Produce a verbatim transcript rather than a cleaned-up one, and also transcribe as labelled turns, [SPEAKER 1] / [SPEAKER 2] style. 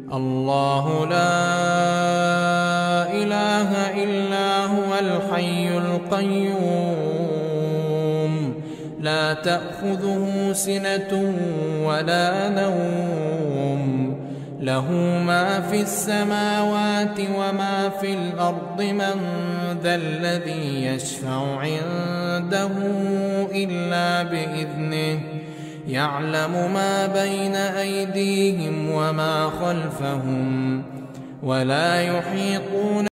[SPEAKER 1] الله لا إله إلا هو الحي القيوم لا تأخذه سنة ولا نوم له ما في السماوات وما في الأرض من ذا الذي يشفع عنده إلا بإذنه يعلم ما بين أيديهم وما خلفهم ولا يحيطون